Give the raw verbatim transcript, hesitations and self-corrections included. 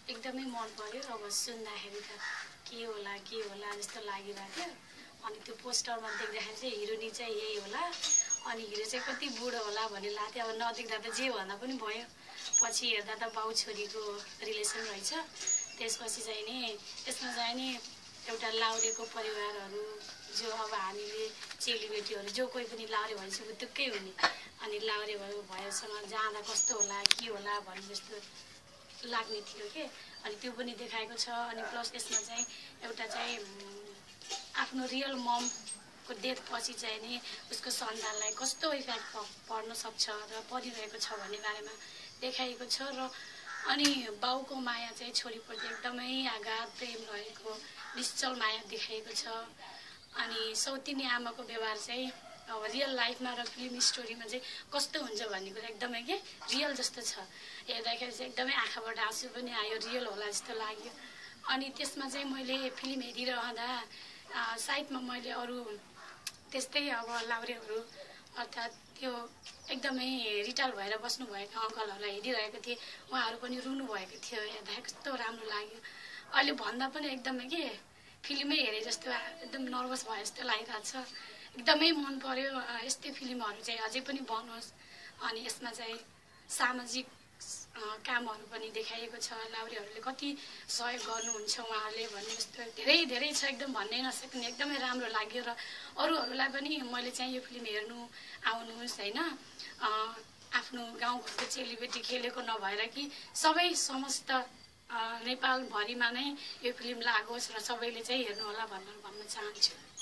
एकदमै मन पर्यो। अब सुन्दाखेरि त के होला के होला जस्तो लागिरहेको थियो। अनि त्यो पोस्टरमा देख्दाखेरि चाहिँ हिरोनी चाहिँ यही होला, अनि हिरो चाहिँ कति बुढो होला भन्ने लाग्थ्यो। अब नदेख्दा त जे भन्दा पनि भयो, पछि हेर्दा त बाउ छोरीको रिलेसन रहेछ। त्यसपछि चाहिँ नि त्यसमा चाहिँ नि एउटा लाउरेको परिवारहरू जो अब हामीले चेलीबेटीहरू जो कोही पनि लाउरे भएपछि बुटुक्कै हुने, अनि लाउरे भयो भएसँग जाँदा कस्तो होला के होला भन्ने जस्तो लाग्ने थियो के। अनि त्यो पनि देखाएको छ। अनि प्लस यसमा चाहिँ एउटा चाहिँ आफ्नो रियल ममको डेथ पछि चाहिँ नि उसको सन्तानलाई कस्तो इफेक्ट पर्न सक्छ र परिरहेको छ भन्ने बारेमा देखाएको छ। र अनि बाउको माया चाहिँ छोरीप्रति एकदमै आघात प्रेम रहेको निश्चल माया देखाएको छ। अनि सौतिनी आमाको व्यवहार चाहिँ अब रियल लाइफमा र फिल्म स्टोरीमा चाहिँ कस्तो हुन्छ भन्ने कुरा एकदमै के रियल जस्तो छ। हेर्दाखेरि चाहिँ एकदमै आँखाबाट आँसु पनि आयो, रियल होला जस्तो लाग्यो। अनि त्यसमा चाहिँ मैले फिल्म हेरिरहँदा साइडमा मैले अरू त्यस्तै अब लाउरेहरू अर्थात् त्यो एकदमै रिटायर भएर बस्नुभएका अङ्कलहरूलाई हेरिरहेको थिएँ। उहाँहरू पनि रुनु भएको थियो। हेर्दा कस्तो राम्रो लाग्यो। अहिले भन्दा पनि एकदमै के फिल्मै हेरे जस्तो एकदम नर्भस भए जस्तो लागिरहेको छ। एकदमै मन पर्यो। यस्तै फिल्महरू चाहिँ अझै पनि बनोस्। अनि यसमा चाहिँ सामाजिक कामहरू पनि देखाइएको छ। लाउरेहरूले कति सहयोग गर्नुहुन्छ उहाँहरूले भन्ने जस्तो धेरै धेरै छ, एकदम भन्नै नसक्ने। एकदमै राम्रो लाग्यो। र अरूहरूलाई पनि मैले चाहिँ यो फिल्म हेर्नु आउनुहोस् होइन, आफ्नो गाउँघरको चेलीबेटी खेलेको नभएर कि सबै समस्त नेपालभरिमा नै यो फिल्म लागोस् र सबैले चाहिँ हेर्नुहोला भनेर भन्न चाहन्छु।